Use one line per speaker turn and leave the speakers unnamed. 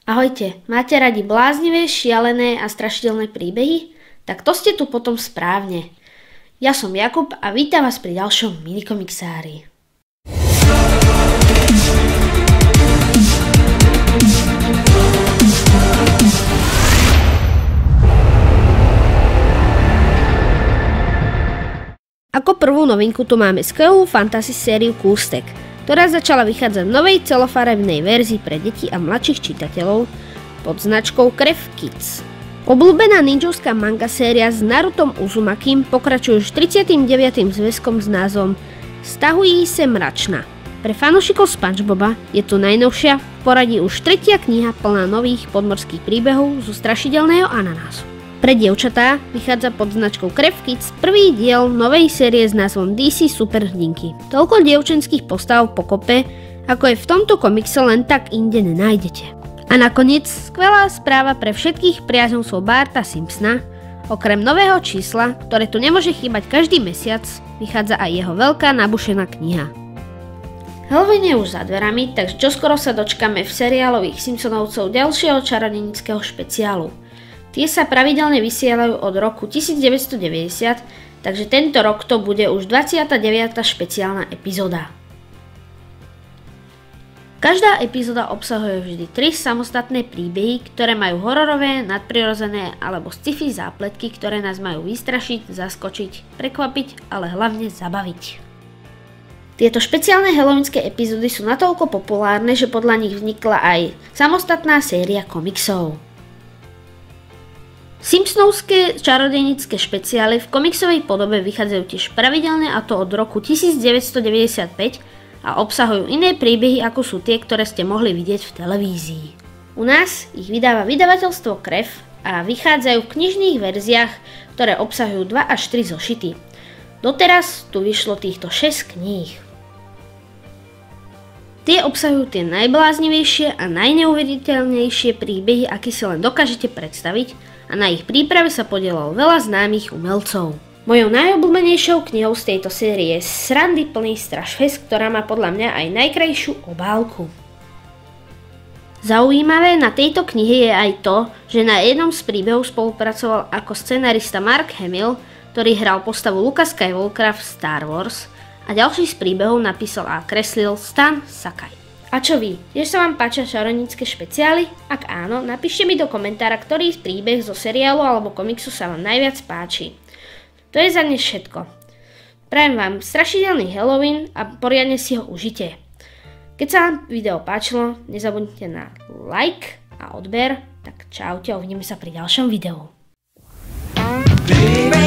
Ahojte, máte radi bláznivé, šialené a strašidelné príbehy? Tak to ste tu potom správne. Ja som Jakub a vítam vás pri ďalšom minikomiksári. Ako prvú novinku tu máme skvelú fantasy sériu Kústek, ktorá začala vychádzať v novej celofarebnej verzii pre deti a mladších čitateľov pod značkou Krev Kids. Obľúbená ninjovská manga séria s Narutom Uzumakim pokračuje už 39. zväzkom s názvom Stahují se mračna. Pre fanúšikov SpongeBoba je tu najnovšia v poradí už tretia kniha plná nových podmorských príbehov zo strašidelného ananásu. Pre dievčatá vychádza pod značkou Krev Kids prvý diel novej série s názvom DC Super hrdinky. Toľko dievčenských postav pokope, ako je v tomto komikse, len tak inde nenájdete. A nakoniec skvelá správa pre všetkých priaznivcov Barta Simpsona. Okrem nového čísla, ktoré tu nemôže chýbať každý mesiac, vychádza aj jeho veľká nabušená kniha. Halloween je už za dverami, takže čoskoro sa dočkame v seriálových Simpsonovcov ďalšieho čarodejníckeho špeciálu. Tie sa pravidelne vysielajú od roku 1990, takže tento rok to bude už 29. špeciálna epizóda. Každá epizóda obsahuje vždy 3 samostatné príbehy, ktoré majú hororové, nadprirodzené alebo sci-fi zápletky, ktoré nás majú vystrašiť, zaskočiť, prekvapiť, ale hlavne zabaviť. Tieto špeciálne halloweenské epizódy sú natoľko populárne, že podľa nich vznikla aj samostatná séria komiksov. Simpsonovské čarodejnícke špeciály v komiksovej podobe vychádzajú tiež pravidelne, a to od roku 1995, a obsahujú iné príbehy ako sú tie, ktoré ste mohli vidieť v televízii. U nás ich vydáva vydavateľstvo Krev a vychádzajú v knižných verziách, ktoré obsahujú 2 až 3 zošity. Doteraz tu vyšlo týchto 6 kníh. Tie obsahujú tie najbláznivejšie a najneuveriteľnejšie príbehy, aké si len dokážete predstaviť, a na ich príprave sa podielalo veľa známych umelcov. Mojou najobľúbenejšou knihou z tejto série je srandy plný Strašfest, ktorá má podľa mňa aj najkrajšiu obálku. Zaujímavé na tejto knihe je aj to, že na jednom z príbehov spolupracoval ako scenarista Mark Hamill, ktorý hral postavu Luka Skywalkera v Star Wars, a ďalší z príbehov napísal a kreslil Stan Sakai. A čo vy? Tiež sa vám páčia čarodejnícke špeciály? Ak áno, napíšte mi do komentára, ktorý príbeh zo seriálu alebo komiksu sa vám najviac páči. To je za dnes všetko. Prajem vám strašidelný Halloween a poriadne si ho užite. Keď sa vám video páčilo, nezabudnite na like a odber. Tak čaute a uvidíme sa pri ďalšom videu.